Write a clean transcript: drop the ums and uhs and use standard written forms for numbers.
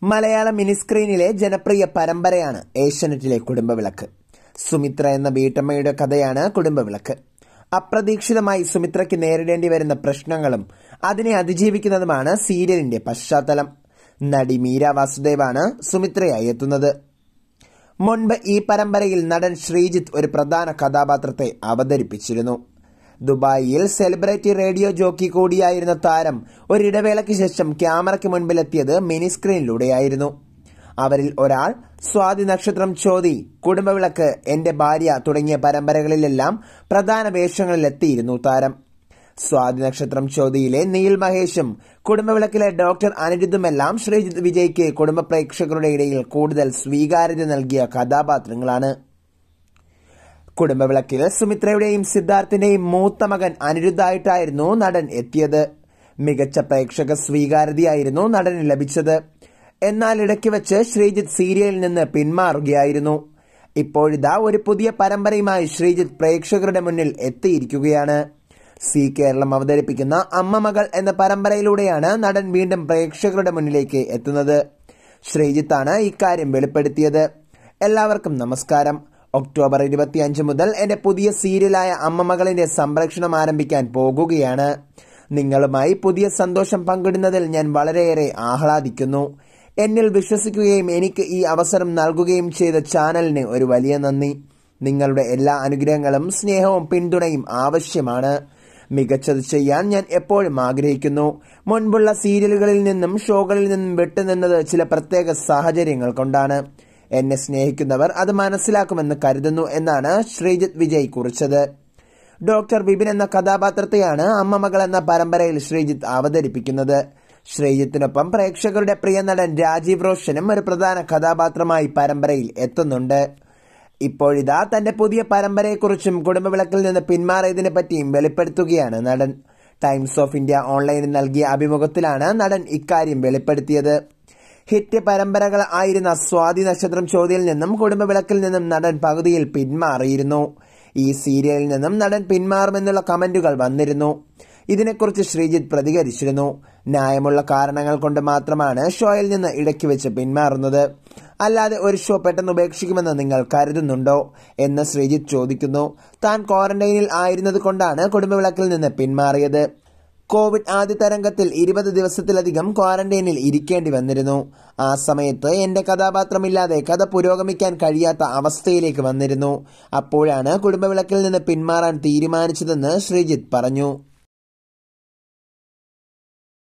മലയാള മിനിസ്ക്രീനിലെ ജനപ്രിയ പരമ്പരയാണ് ഏഷ്യാനെറ്റിലെ കുടുംബവിളക്ക്. സുമിത്ര എന്ന വീട്ടമ്മയുടെ കഥയാണ് കുടുംബവിളക്ക്. അപ്രതീക്ഷിതമായി സുമിത്രയ്ക്ക് നേരിടേണ്ടി വരുന്ന പ്രശ്നങ്ങളും അതിനെ അതിജീവിക്കുന്നതുമാണ് സീരിയലിന്റെ പശ്ചാത്തലം. നടി മീര വാസുദേവാണ് സുമിത്രയായി എത്തുന്നത്. മുൻപ് ഈ പരമ്പരയിൽ നടൻ ശ്രീജിത്ത് ഒരു പ്രധാന കഥാപാത്രത്തെ അവതരിപ്പിച്ചിരുന്നു. ദുബായിൽ സെലിബ്രിറ്റി റേഡിയോ ജോക്കി കൂടിയായിരുന്ന താരം ഒരിടവേളയ്ക്ക് ശേഷം ക്യാമറയ്ക്ക് മുൻപിലെത്തിയത് മിനിസ്ക്രീനിലൂടെയായിരുന്നു. അവരിൽ ഒരാൾ സ്വാതി നക്ഷത്രം ചോതി, കുടുംബവിളക്ക്, എന്റെ ഭാര്യ തുടങ്ങിയ പരമ്പരകളിലെല്ലാം പ്രധാന വേഷങ്ങളിലെത്തിയിരുന്നു താരം. സ്വാതി നക്ഷത്രം ചോതിയിലെ നീൽ മഹേഷും കുടുംബവിളക്കിലെ ഡോക്ടർ അനിരുദ്ധുമെല്ലാം ശ്രീജിത്ത് വിജയ്ക്ക് കുടുംബ പ്രേക്ഷകരുടെ ഇടയിൽ കൂടുതൽ സ്വീകാര്യത നൽകിയ കഥാപാത്രങ്ങളാണ്. കുടുംബവിളക്കിൽ സുമിത്രയുടെയും സിദ്ധാർത്ഥിന്റെയും മൂത്ത മകൻ അനിരുദ്ധായിട്ടായിരുന്നു നടൻ എത്തിയത്. മികച്ച പ്രേക്ഷക സ്വീകാര്യതയായിരുന്നു നടന് ലഭിച്ചത്. എന്നാൽ ഇടയ്ക്ക് വെച്ച് ശ്രീജിത്ത് സീരിയലിൽ നിന്ന് പിന്മാറുകയായിരുന്നു. ഇപ്പോഴിതാ ഒരു പുതിയ പരമ്പരയുമായി ശ്രീജിത്ത് പ്രേക്ഷകരുടെ മുന്നിൽ എത്തിയിരിക്കുകയാണ്. സി കേരളം അവതരിപ്പിക്കുന്ന അമ്മ മകൾ എന്ന പരമ്പരയിലൂടെയാണ് നടൻ വീണ്ടും പ്രേക്ഷകരുടെ മുന്നിലേക്ക് എത്തുന്നത്. ശ്രീജിത്താണ് ഇക്കാര്യം വെളിപ്പെടുത്തിയത്. എല്ലാവർക്കും നമസ്കാരം. ഒക്ടോബർ 25 മുതൽ എന്റെ പുതിയ സീരിയലായ അമ്മ മകളിന്റെ സംപ്രേഷണം ആരംഭിക്കാൻ പോകുകയാണ്. നിങ്ങളുമായി പുതിയ സന്തോഷം പങ്കിടുന്നതിൽ ഞാൻ വളരെയേറെ ആഹ്ലാദിക്കുന്നു. എന്നിൽ വിശ്വസിക്കുകയും എനിക്ക് ഈ അവസരം നൽകുകയും ചെയ്ത ചാനലിന് ഒരു വലിയ നന്ദി. നിങ്ങളുടെ എല്ലാ അനുഗ്രഹങ്ങളും സ്നേഹവും പിന്തുണയും ആവശ്യമാണ്. മികച്ചത് ചെയ്യാൻ ഞാൻ എപ്പോഴും ആഗ്രഹിക്കുന്നു. മുൻപുള്ള സീരിയലുകളിൽ നിന്നും ഷോകളിൽ നിന്നും വിട്ടുനിന്നത് ചില പ്രത്യേക സാഹചര്യങ്ങൾ കൊണ്ടാണ്. എന്നെ സ്നേഹിക്കുന്നവർ അത് മനസ്സിലാക്കുമെന്ന് കരുതുന്നു എന്നാണ് ശ്രീജിത്ത് വിജയ് കുറിച്ചത്. ഡോക്ടർ വിപിൻ എന്ന കഥാപാത്രത്തെയാണ് അമ്മ മകൾ എന്ന പരമ്പരയിൽ ശ്രീജിത്ത് അവതരിപ്പിക്കുന്നത്. ശ്രീജിത്തിനൊപ്പം പ്രേക്ഷകരുടെ പ്രിയ നടൻ രാജീവ് റോഷനും ഒരു പ്രധാന കഥാപാത്രമായി പരമ്പരയിൽ എത്തുന്നുണ്ട്. ഇപ്പോഴിതാ തന്റെ പുതിയ പരമ്പരയെക്കുറിച്ചും കുടുംബവിളക്കിൽ നിന്ന് പിന്മാറിയതിനെ പറ്റിയും വെളിപ്പെടുത്തുകയാണ് നടൻ. ടൈംസ് ഓഫ് ഇന്ത്യ ഓൺലൈനിൽ നൽകിയ അഭിമുഖത്തിലാണ് നടൻ ഇക്കാര്യം വെളിപ്പെടുത്തിയത്. ഹിറ്റ് പരമ്പരകൾ ആയിരുന്ന സ്വാതി നക്ഷത്രം ചോദ്യയിൽ നിന്നും കുടുംബവിളക്കിൽ നിന്നും നടൻ പകുതിയിൽ പിന്മാറിയിരുന്നു. ഈ സീരിയലിൽ നിന്നും നടൻ പിന്മാറുമെന്നുള്ള കമന്റുകൾ വന്നിരുന്നു. ഇതിനെക്കുറിച്ച് ശ്രീജിത്ത് പ്രതികരിച്ചിരുന്നു. ന്യായമുള്ള കാരണങ്ങൾ കൊണ്ട് മാത്രമാണ് ഷോയിൽ നിന്ന് ഇടയ്ക്ക് വെച്ച് പിന്മാറുന്നത്. അല്ലാതെ ഒരു ഷോ പെട്ടെന്ന് ഉപേക്ഷിക്കുമെന്ന് നിങ്ങൾ കരുതുന്നുണ്ടോ എന്ന് ശ്രീജിത്ത് ചോദിക്കുന്നു. താൻ ക്വാറന്റൈനിൽ ആയിരുന്നത് കൊണ്ടാണ് കുടുംബവിളക്കിൽ നിന്ന് പിന്മാറിയത്. കോവിഡ് ആദ്യ തരംഗത്തിൽ 20 ദിവസത്തിലധികം ക്വാറന്റൈനിൽ ഇരിക്കേണ്ടി വന്നിരുന്നു. ആ സമയത്ത് എന്റെ കഥാപാത്രമില്ലാതെ കഥ പുരോഗമിക്കാൻ കഴിയാത്ത അവസ്ഥയിലേക്ക് വന്നിരുന്നു. അപ്പോഴാണ് കുടുംബവിളക്കിൽ നിന്ന് പിന്മാറാൻ തീരുമാനിച്ചതെന്ന് ശ്രീജിത്ത് പറഞ്ഞു.